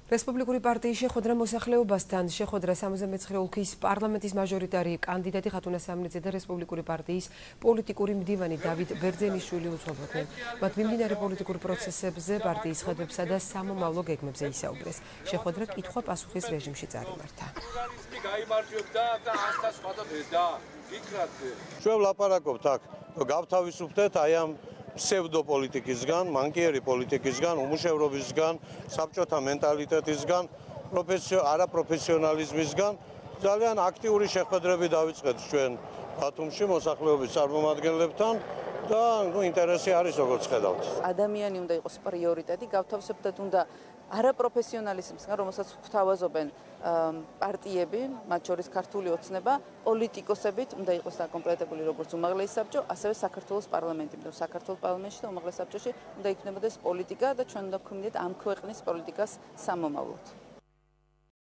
რესპუბლიკური პარტიის შეხვედრა მოსახლეობასთან შეხვედრა 69 ოლქის პარლამენტის მაჟორიტარი კანდიდატი ხათუნა სამნიძე და რესპუბლიკური პარტიის პოლიტიკური მდივანი დავით ბერძენიშვილი უძღვებოდნენ. მათ მიმდინარე პოლიტიკურ პროცესებზე, პარტიის ხედვებსა და სამომავლო გეგმებზე ისაუბრეს. შეხვედრა კითხვა-პასუხის რეჟიმში წარიმართა. ჩვენ ვლაპარაკობთ აქ, გავთავისუფლდეთ აი ამ ფსევდოპოლიტიკისგან, მანკიერი პოლიტიკისგან, უმუშევრობისგან, საბჭოთა მენტალიტეტისგან, არაპროფესიონალიზმისგან. ძალიან აქტიური შეხვედრები დავიწყეთ ჩვენ ბათუმში მოსახლეობის წარმომადგენლებთან და ინტერესი არის, როგორც ხედავთ. ადამიანი უნდა იყოს პრიორიტეტი, გავთავისუფლდეთ უნდა არაპროფესიონალიზმისგან, რომელსაც გვთავაზობენ პარტიები, მათ შორის ქართული ოცნება, პოლიტიკოსებით უნდა იყოს დაკომპლექტებული როგორც უმაღლესი საბჭო, ასევე საქართველოს პარლამენტი. საქართველოს პარლამენტში და უმაღლეს საბჭოში უნდა იქნებოდეს პოლიტიკა და ჩვენ უნდა გვქონდეთ ამ ქვეყნის პოლიტიკას სამომავლოდ.